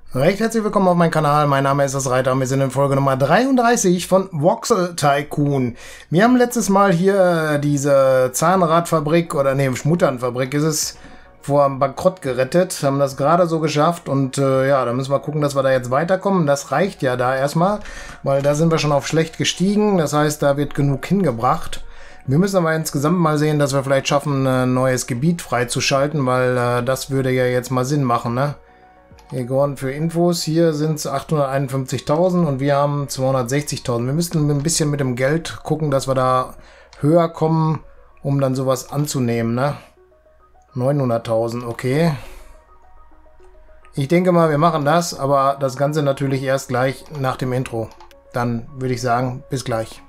Recht herzlich willkommen auf meinem Kanal. Mein Name ist das Reiter und wir sind in Folge Nummer 33 von Voxel Tycoon. Wir haben letztes Mal hier diese Zahnradfabrik oder ne, Schmutternfabrik ist es vor einem Bankrott gerettet, haben das gerade so geschafft und ja, da müssen wir gucken, dass wir da jetzt weiterkommen. Das reicht ja da erstmal, weil da sind wir schon auf schlecht gestiegen, das heißt, da wird genug hingebracht. Wir müssen aber insgesamt mal sehen, dass wir vielleicht schaffen, ein neues Gebiet freizuschalten, weil das würde ja jetzt mal Sinn machen, ne? Egon für Infos, hier sind es 851.000 und wir haben 260.000. Wir müssten ein bisschen mit dem Geld gucken, dass wir da höher kommen, um dann sowas anzunehmen, ne? 900.000, okay. Ich denke mal, wir machen das, aber das Ganze natürlich erst gleich nach dem Intro. Dann würde ich sagen, bis gleich.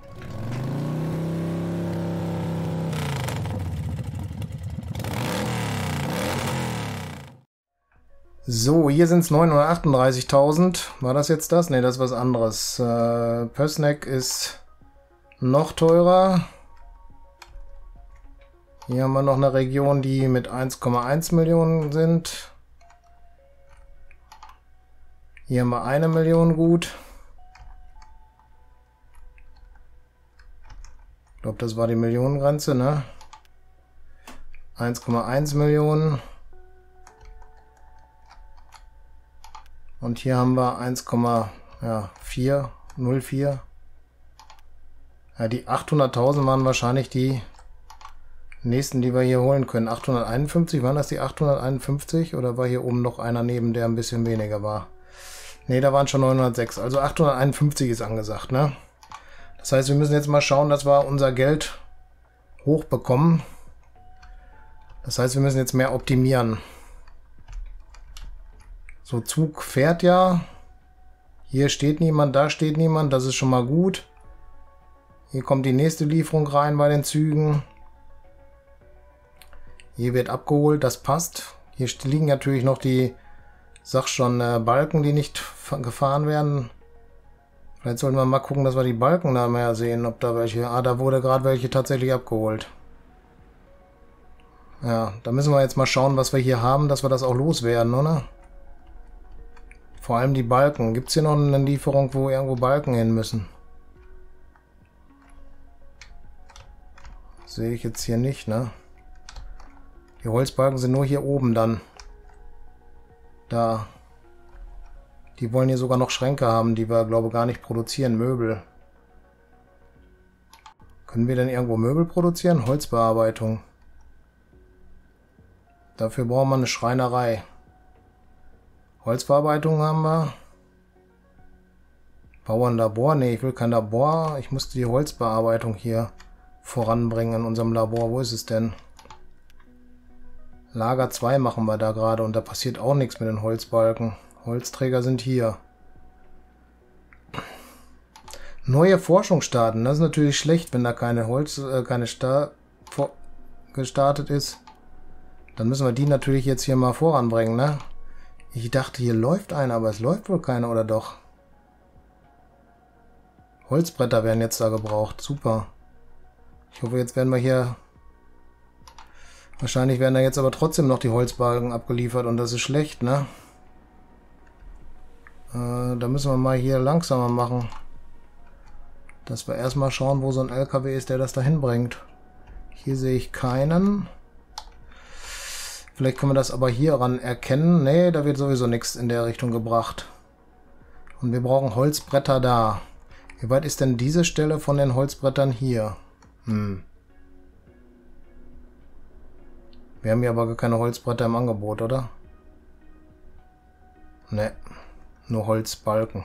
So, hier sind es 938.000. War das jetzt das? Ne, das ist was anderes. Pößneck ist noch teurer. Hier haben wir noch eine Region, die mit 1,1 Millionen sind. Hier haben wir 1 Million gut. Ich glaube, das war die Millionengrenze, ne? 1,1 Millionen. Und hier haben wir 1,404. Ja, die 800.000 waren wahrscheinlich die nächsten, die wir hier holen können. 851, waren das die 851? Oder war hier oben noch einer neben, der ein bisschen weniger war? Ne, da waren schon 906. Also 851 ist angesagt, ne? Das heißt, wir müssen jetzt mal schauen, dass wir unser Geld hochbekommen. Das heißt, wir müssen jetzt mehr optimieren. So, Zug fährt ja. Hier steht niemand, da steht niemand. Das ist schon mal gut. Hier kommt die nächste Lieferung rein bei den Zügen. Hier wird abgeholt, das passt. Hier liegen natürlich noch die, sag schon, Balken, die nicht gefahren werden. Vielleicht sollten wir mal gucken, dass wir die Balken da mehr sehen, ob da welche... Ah, da wurde gerade welche tatsächlich abgeholt. Ja, da müssen wir jetzt mal schauen, was wir hier haben, dass wir das auch loswerden, oder? Vor allem die Balken. Gibt es hier noch eine Lieferung, wo irgendwo Balken hin müssen? Sehe ich jetzt hier nicht, ne? Die Holzbalken sind nur hier oben dann. Da. Die wollen hier sogar noch Schränke haben, die wir, glaube ich, gar nicht produzieren. Möbel. Können wir denn irgendwo Möbel produzieren? Holzbearbeitung. Dafür brauchen wir eine Schreinerei. Holzverarbeitung haben wir. Bauernlabor. Ne, ich will kein Labor. Ich musste die Holzbearbeitung hier voranbringen in unserem Labor. Wo ist es denn? Lager 2 machen wir da gerade und da passiert auch nichts mit den Holzbalken. Holzträger sind hier. Neue Forschung starten. Das ist natürlich schlecht, wenn da keine gestartet ist. Dann müssen wir die natürlich jetzt hier mal voranbringen, ne? Ich dachte, hier läuft einer, aber es läuft wohl keiner, oder doch? Holzbretter werden jetzt da gebraucht. Super. Ich hoffe, jetzt werden wir hier... Wahrscheinlich werden da jetzt aber trotzdem noch die Holzbalken abgeliefert und das ist schlecht, ne? Da müssen wir mal hier langsamer machen. Dass wir erstmal schauen, wo so ein LKW ist, der das dahin bringt. Hier sehe ich keinen. Vielleicht können wir das aber hier ran erkennen. Ne, da wird sowieso nichts in der Richtung gebracht. Und wir brauchen Holzbretter da. Wie weit ist denn diese Stelle von den Holzbrettern hier? Wir haben hier aber gar keine Holzbretter im Angebot, oder? Ne, nur Holzbalken.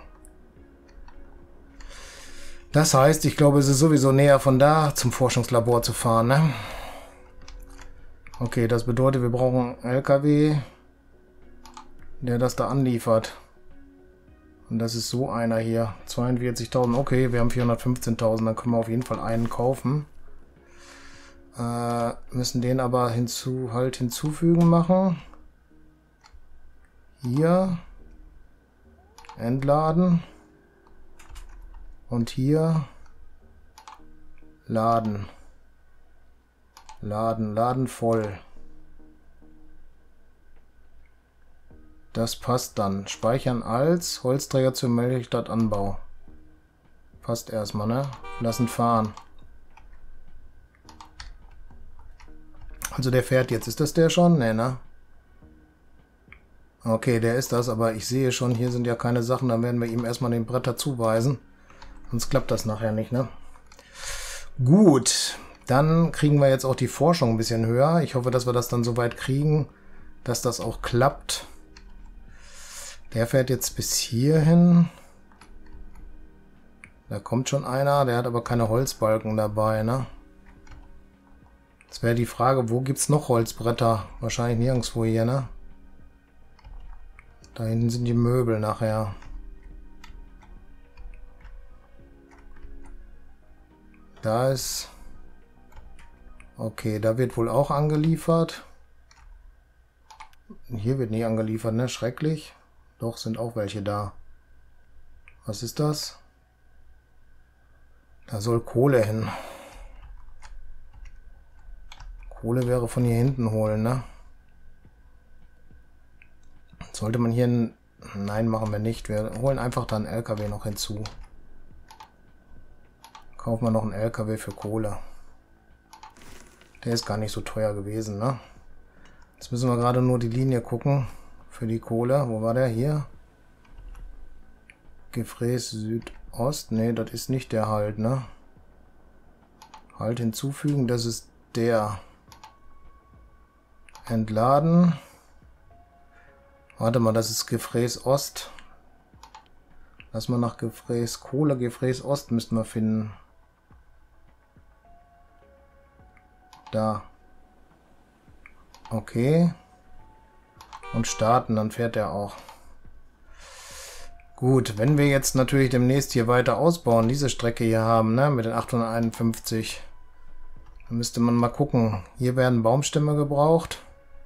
Das heißt, ich glaube, es ist sowieso näher von da zum Forschungslabor zu fahren, ne? Okay, das bedeutet, wir brauchen einen LKW, der das da anliefert. Und das ist so einer hier. 42.000. Okay, wir haben 415.000. Dann können wir auf jeden Fall einen kaufen. Müssen den aber hinzufügen machen. Hier. Entladen. Und hier. Laden. Laden voll. Das passt dann. Speichern als Holzträger zur Melkstadt Anbau. Passt erstmal, ne? Lassen fahren. Also der fährt jetzt. Ist das der schon? Ne, ne? Okay, der ist das, aber ich sehe schon, hier sind ja keine Sachen. Dann werden wir ihm erstmal den Bretter zuweisen. Sonst klappt das nachher nicht, ne? Gut, dann kriegen wir jetzt auch die Forschung ein bisschen höher. Ich hoffe, dass wir das dann so weit kriegen, dass das auch klappt. Der fährt jetzt bis hierhin. Da kommt schon einer, der hat aber keine Holzbalken dabei, ne? Jetzt wäre die Frage, wo gibt es noch Holzbretter? Wahrscheinlich nirgendwo hier, ne? Da hinten sind die Möbel nachher. Da ist... Okay, da wird wohl auch angeliefert. Hier wird nicht angeliefert, ne? Schrecklich. Doch, sind auch welche da. Was ist das? Da soll Kohle hin. Kohle wäre von hier hinten holen, ne? Sollte man hier einen... Nein, machen wir nicht. Wir holen einfach dann einen LKW noch hinzu. Kaufen wir noch einen LKW für Kohle. Der ist gar nicht so teuer gewesen, ne? Jetzt müssen wir gerade nur die Linie gucken für die Kohle. Wo war der? Hier? Gefräß Südost. Ne, das ist nicht der Halt, ne? Halt hinzufügen, das ist der. Entladen. Warte mal, das ist Gefräß Ost. Lass mal nach Gefräß Kohle, Gefräß Ost müssten wir finden. Da. Okay. Und starten, dann fährt er auch. Gut, wenn wir jetzt natürlich demnächst hier weiter ausbauen, diese Strecke hier haben, ne, mit den 851, dann müsste man mal gucken. Hier werden Baumstämme gebraucht.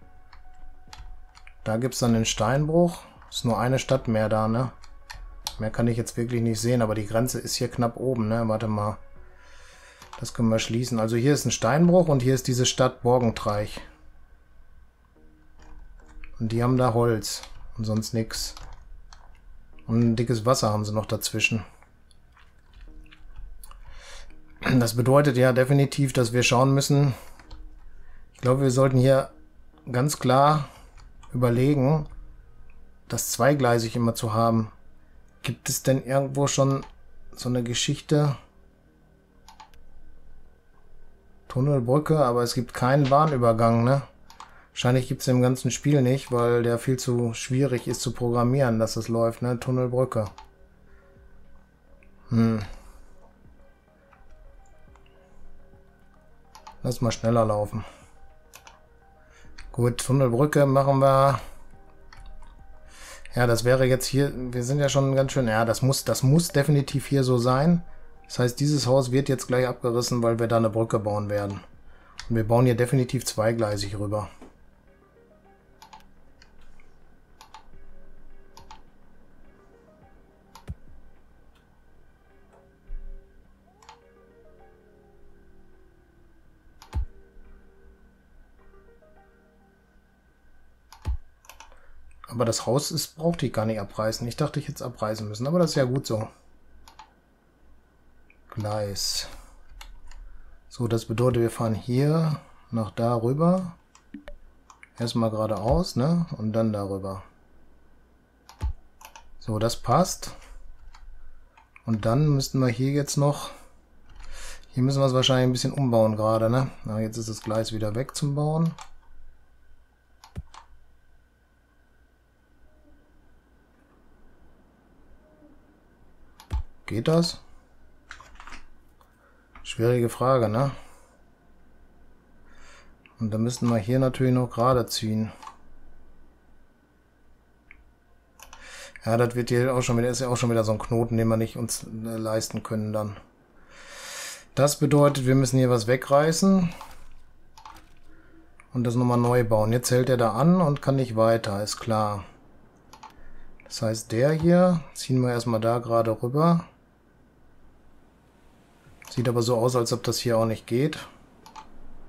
Da gibt es dann den Steinbruch. Ist nur eine Stadt mehr da, ne? Mehr kann ich jetzt wirklich nicht sehen, aber die Grenze ist hier knapp oben, ne? Warte mal. Das können wir schließen. Also hier ist ein Steinbruch und hier ist diese Stadt Borgentreich. Und die haben da Holz und sonst nichts. Und ein dickes Wasser haben sie noch dazwischen. Das bedeutet ja definitiv, dass wir schauen müssen. Ich glaube, wir sollten hier ganz klar überlegen, das zweigleisig immer zu haben. Gibt es denn irgendwo schon so eine Geschichte? Tunnelbrücke, aber es gibt keinen Bahnübergang, ne? Wahrscheinlich gibt es im ganzen Spiel nicht, weil der viel zu schwierig ist zu programmieren, dass das läuft, ne? Tunnelbrücke. Lass mal schneller laufen. Gut, Tunnelbrücke machen wir. Ja, das wäre jetzt hier, wir sind ja schon ganz schön, ja, das muss definitiv hier so sein. Das heißt, dieses Haus wird jetzt gleich abgerissen, weil wir da eine Brücke bauen werden. Und wir bauen hier definitiv zweigleisig rüber. Aber das Haus brauchte ich gar nicht abreißen. Ich dachte, ich hätte es abreißen müssen, aber das ist ja gut so. Gleis. So, das bedeutet, wir fahren hier nach da rüber. Erstmal geradeaus, ne? Und dann darüber. So, das passt. Und dann müssten wir hier jetzt noch... Hier müssen wir es wahrscheinlich ein bisschen umbauen gerade, ne? Na, jetzt ist das Gleis wieder weg zum Bauen. Geht das? Schwierige Frage, ne? Und dann müssten wir hier natürlich noch gerade ziehen. Ja, das wird hier auch schon wieder, ist ja auch schon wieder so ein Knoten, den wir nicht uns leisten können dann. Das bedeutet, wir müssen hier was wegreißen und das nochmal neu bauen. Jetzt hält er da an und kann nicht weiter, ist klar. Das heißt, der hier ziehen wir erstmal da gerade rüber. Sieht aber so aus, als ob das hier auch nicht geht.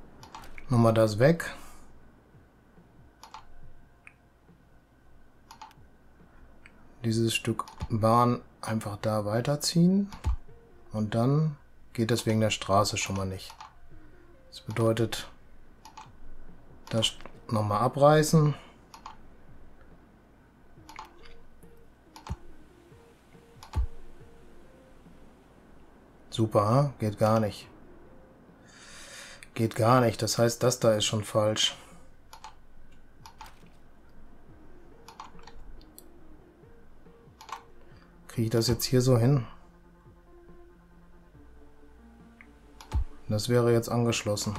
Nochmal das weg. dieses Stück Bahn einfach da weiterziehen. Und dann geht das wegen der Straße schon mal nicht. Das bedeutet, das nochmal abreißen. Super, geht gar nicht. Geht gar nicht. Das heißt, das da ist schon falsch. Kriege ich das jetzt hier so hin? Das wäre jetzt angeschlossen.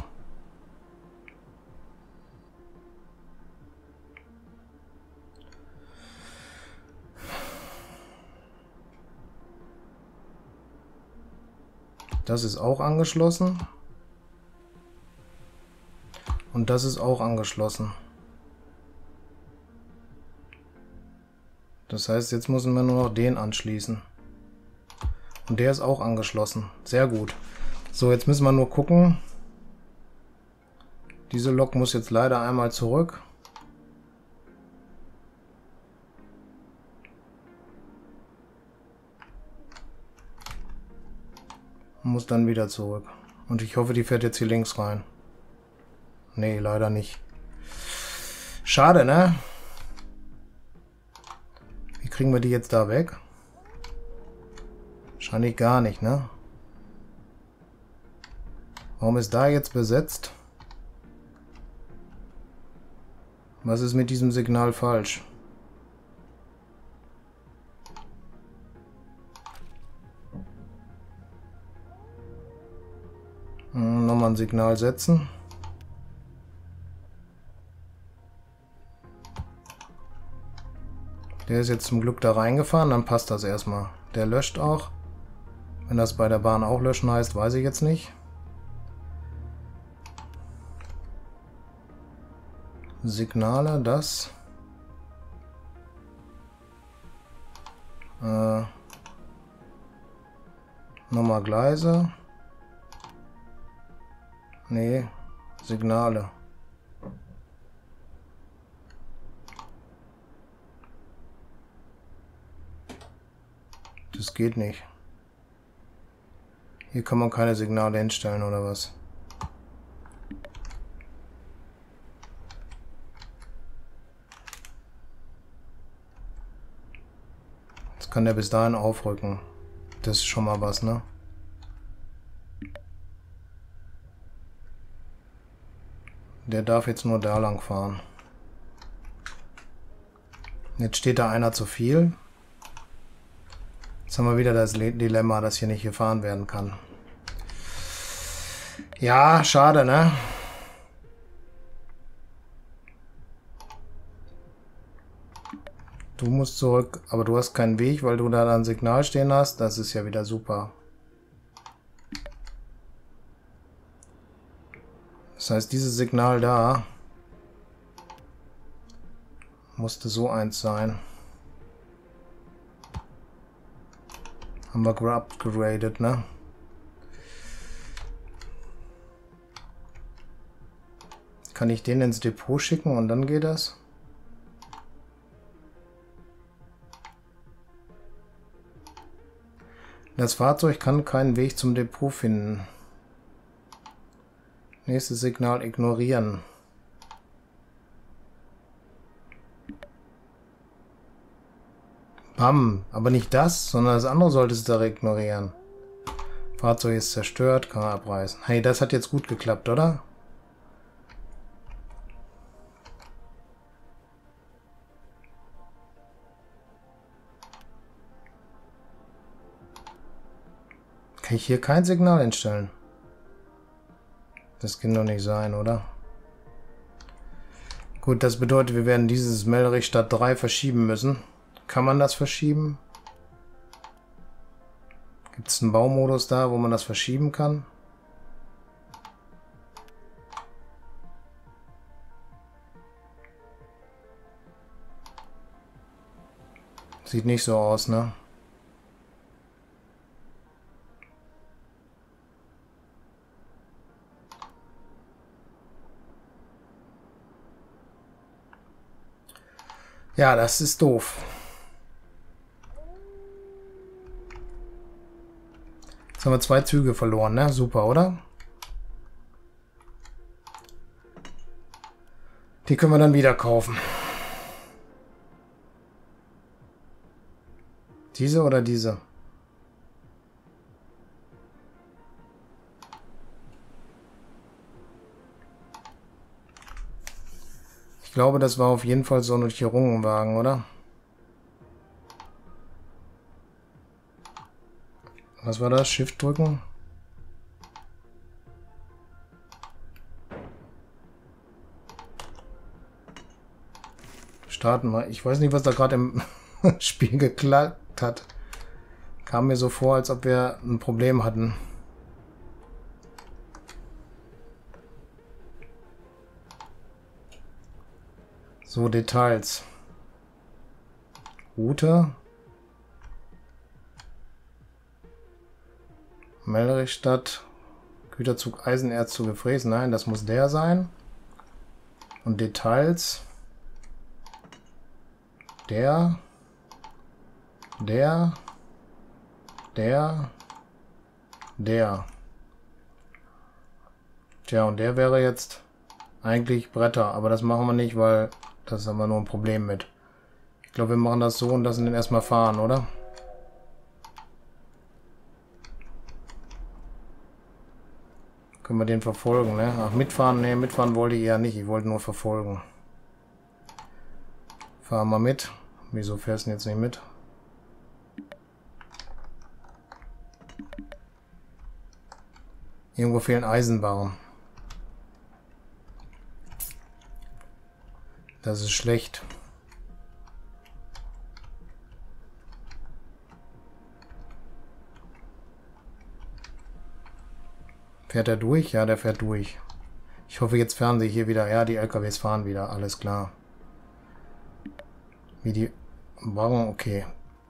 Das ist auch angeschlossen. Und das ist auch angeschlossen. Das heißt, jetzt müssen wir nur noch den anschließen. Und der ist auch angeschlossen. Sehr gut. So, jetzt müssen wir nur gucken. Diese Lok muss jetzt leider einmal zurück. Muss dann wieder zurück. Und ich hoffe, die fährt jetzt hier links rein. Nee, leider nicht. Schade, ne? Wie kriegen wir die jetzt da weg? Wahrscheinlich gar nicht, ne? Warum ist da jetzt besetzt? Was ist mit diesem Signal falsch? Nochmal ein Signal setzen. Der ist jetzt zum Glück da reingefahren, dann passt das erstmal. Der löscht auch. Wenn das bei der Bahn auch löschen heißt, weiß ich jetzt nicht. Signale, das. Nochmal Gleise. Nee, Signale. Das geht nicht. Hier kann man keine Signale hinstellen, oder was? Jetzt kann der bis dahin aufrücken. Das ist schon mal was, ne? Der darf jetzt nur da lang fahren. Jetzt steht da einer zu viel. Jetzt haben wir wieder das Dilemma, dass hier nicht gefahren werden kann. Ja, schade, ne? Du musst zurück, aber du hast keinen Weg, weil du da ein Signal stehen hast. Das ist ja wieder super. Das heißt, dieses Signal da musste so eins sein. Haben wir geupgradet, ne? Kann ich den ins Depot schicken und dann geht das? Das Fahrzeug kann keinen Weg zum Depot finden. Nächstes Signal ignorieren. Bam, aber nicht das, sondern das andere solltest du da ignorieren. Fahrzeug ist zerstört, kann man abreißen. Hey, das hat jetzt gut geklappt, oder? Kann ich hier kein Signal einstellen? Das kann doch nicht sein, oder? Gut, das bedeutet, wir werden dieses Melderich Stadt 3 verschieben müssen. Kann man das verschieben? Gibt es einen Baumodus da, wo man das verschieben kann? Sieht nicht so aus, ne? Ja, das ist doof. Jetzt haben wir 2 Züge verloren, ne? Super, oder? Die können wir dann wieder kaufen. Diese oder diese? Ich glaube, das war auf jeden Fall so ein Chirurgenwagen, oder? Was war das? Shift drücken? Starten wir. Ich weiß nicht, was da gerade im Spiel geklappt hat. Kam mir so vor, als ob wir ein Problem hatten. So, Details. Route. Melrichstadt. Güterzug Eisenerz zu Gefräß. Nein, das muss der sein. Und Details. Der. Tja, und der wäre jetzt eigentlich Bretter. Aber das machen wir nicht, weil das haben wir nur ein Problem mit. Ich glaube, wir machen das so und lassen den erstmal fahren, oder? Können wir den verfolgen, ne? Ach, mitfahren? Ne, mitfahren wollte ich eher nicht. Ich wollte nur verfolgen. Fahren wir mit. Wieso fährst du denn jetzt nicht mit? Irgendwo fehlen Eisenbarren. Das ist schlecht. Fährt er durch? Ja, der fährt durch. Ich hoffe, jetzt fahren sie hier wieder. Ja, die LKWs fahren wieder. Alles klar. Wie die Barren, okay.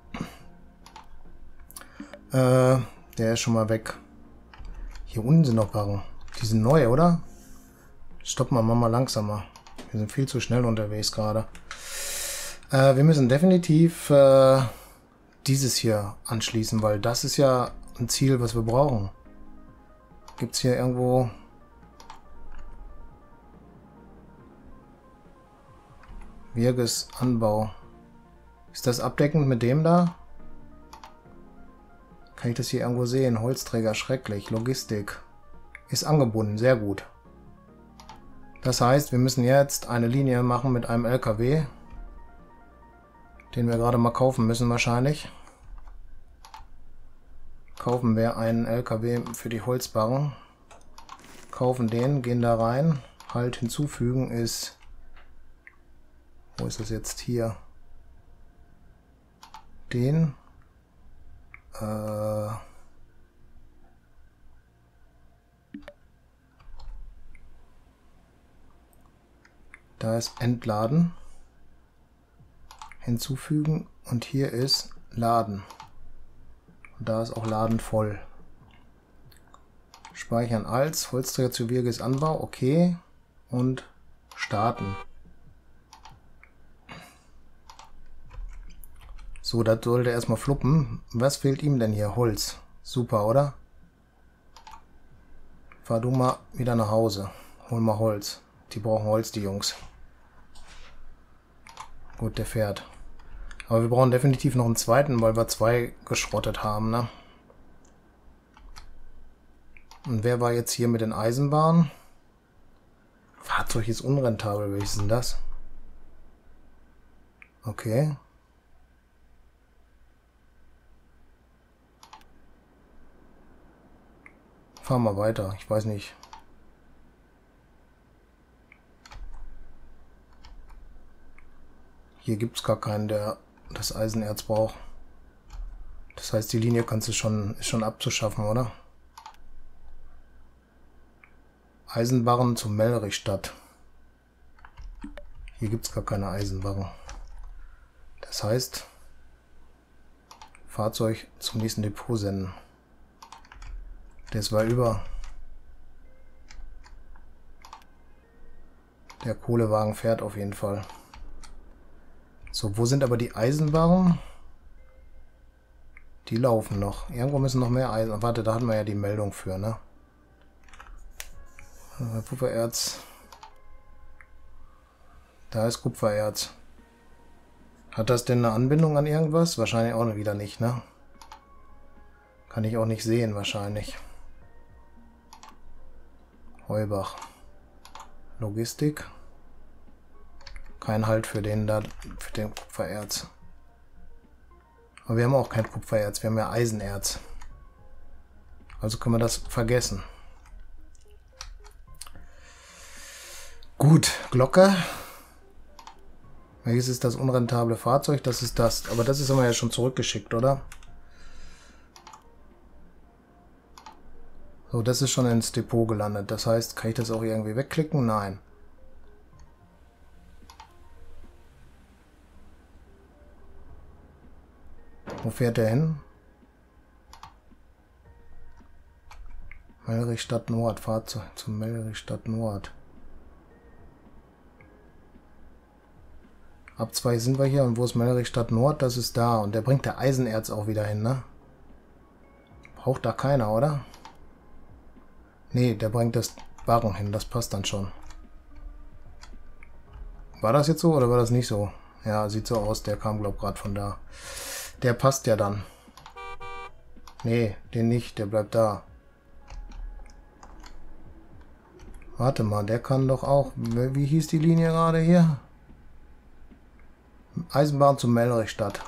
Der ist schon mal weg. Hier unten sind noch Barren. Die sind neu, oder? Stoppen wir mal langsamer. Wir sind viel zu schnell unterwegs gerade. Wir müssen definitiv dieses hier anschließen, weil das ist ja ein Ziel, was wir brauchen. Gibt es hier irgendwo... Wirgesanbau. Ist das abdeckend mit dem da? Kann ich das hier irgendwo sehen? Holzträger, schrecklich. Logistik. Ist angebunden, sehr gut. Das heißt, wir müssen jetzt eine Linie machen mit einem LKW. Den wir gerade mal kaufen müssen wahrscheinlich. Kaufen wir einen LKW für die Holzbarren. Kaufen den, gehen da rein. Halt hinzufügen ist... Wo ist das jetzt hier? Den. Da ist Entladen. Hinzufügen. Und hier ist Laden. Und da ist auch Laden voll. Speichern als. Holzträger zu Wirgesanbau. Okay. Und starten. So, das sollte erstmal fluppen. Was fehlt ihm denn hier? Holz. Super, oder? Fahr du mal wieder nach Hause. Hol mal Holz. Die brauchen Holz, die Jungs. Gut, der fährt. Aber wir brauchen definitiv noch einen zweiten, weil wir 2 geschrottet haben, ne? Und wer war jetzt hier mit den Eisenbahnen? Fahrzeug ist unrentabel. Welches ist denn das? Okay. Fahren wir weiter. Ich weiß nicht. Hier gibt es gar keinen, der das Eisenerz braucht. Das heißt, die Linie kannst du ist schon abzuschaffen, oder? Eisenbarren zu Melrichstadt. Hier gibt es gar keine Eisenbarren. Das heißt, Fahrzeug zum nächsten Depot senden. Das war über. Der Kohlewagen fährt auf jeden Fall. So, wo sind aber die Eisenbarren? Die laufen noch. Irgendwo müssen noch mehr Eisen. Warte, da hatten wir ja die Meldung für, ne? Kupfererz. Da ist Kupfererz. Hat das denn eine Anbindung an irgendwas? Wahrscheinlich auch wieder nicht, ne? Kann ich auch nicht sehen, wahrscheinlich. Heubach. Logistik. Kein Halt für den da, für den Kupfererz. Aber wir haben auch kein Kupfererz, wir haben ja Eisenerz. Also können wir das vergessen. Gut, Glocke. Welches ist das unrentable Fahrzeug? Das ist das. Aber das haben wir ja schon zurückgeschickt, oder? So, das ist schon ins Depot gelandet. Das heißt, kann ich das auch irgendwie wegklicken? Nein. Wo fährt der hin? Melrich Stadt Nord. Fahrzeug zum Melrich Stadt Nord. Ab 2 sind wir hier. Und wo ist Melrich Stadt Nord? Das ist da. Und der bringt der Eisenerz auch wieder hin, ne? Braucht da keiner, oder? Nee, der bringt das Barren hin. Das passt dann schon. War das jetzt so oder war das nicht so? Ja, sieht so aus. Der kam, glaube ich, gerade von da. Der passt ja dann. Nee, den nicht. Der bleibt da. Warte mal, der kann doch auch... Wie hieß die Linie gerade hier? Eisenbahn zum Melrichstadt.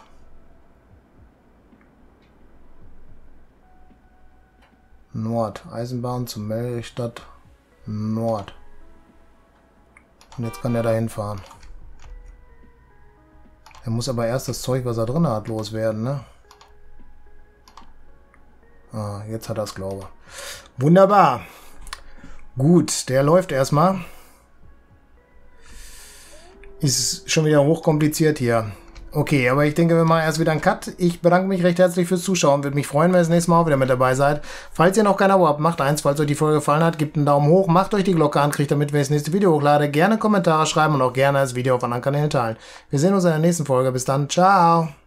Nord. Eisenbahn zum Melrichstadt Nord. Und jetzt kann der da hinfahren. Er muss aber erst das Zeug, was er drin hat, loswerden, ne? Ah, jetzt hat er es, glaube ich. Wunderbar. Gut, der läuft erstmal. Ist schon wieder hochkompliziert hier. Okay, aber ich denke, wir machen erst wieder einen Cut. Ich bedanke mich recht herzlich fürs Zuschauen. Würde mich freuen, wenn ihr das nächste Mal auch wieder mit dabei seid. Falls ihr noch kein Abo habt, macht eins. Falls euch die Folge gefallen hat, gebt einen Daumen hoch. Macht euch die Glocke an, kriegt damit, wenn ich das nächste Video hochlade. Gerne Kommentare schreiben und auch gerne das Video auf anderen Kanälen teilen. Wir sehen uns in der nächsten Folge. Bis dann. Ciao.